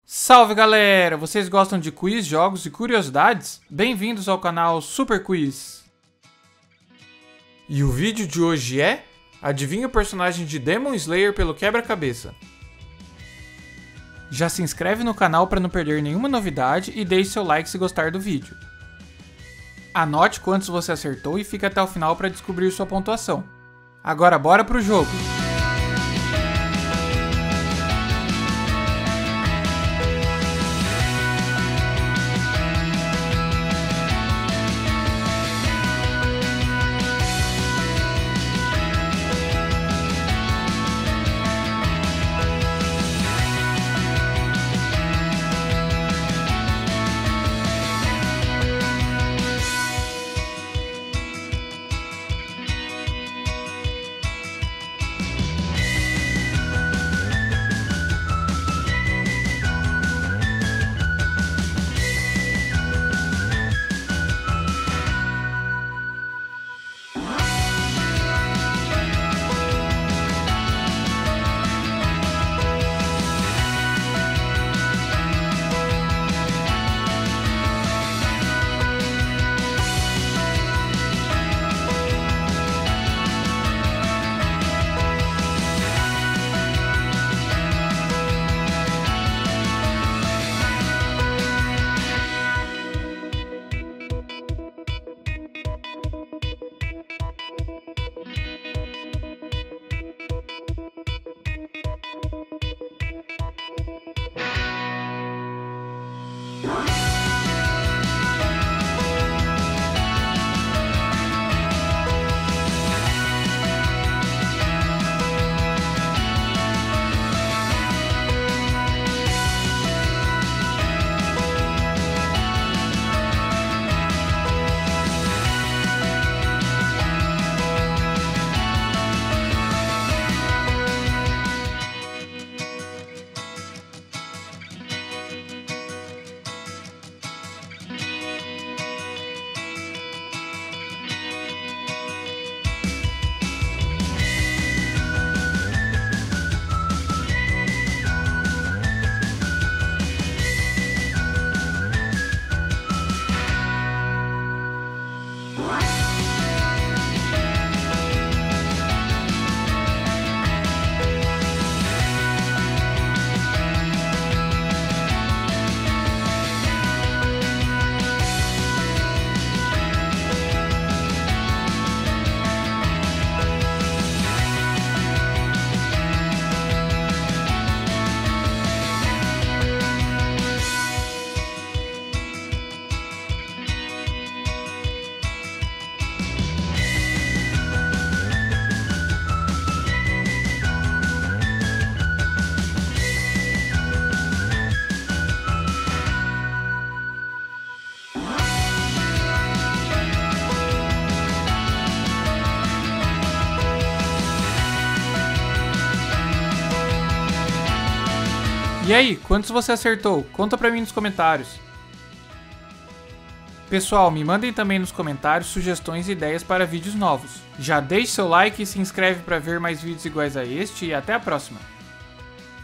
Salve galera! Vocês gostam de quiz, jogos e curiosidades? Bem-vindos ao canal Super Quiz! E o vídeo de hoje é... Adivinha o personagem de Demon Slayer pelo quebra-cabeça. Já se inscreve no canal para não perder nenhuma novidade e deixe seu like se gostar do vídeo. Anote quantos você acertou e fique até o final para descobrir sua pontuação. Agora bora pro jogo! E aí, quantos você acertou? Conta pra mim nos comentários. Pessoal, me mandem também nos comentários sugestões e ideias para vídeos novos. Já deixe seu like e se inscreve para ver mais vídeos iguais a este e até a próxima.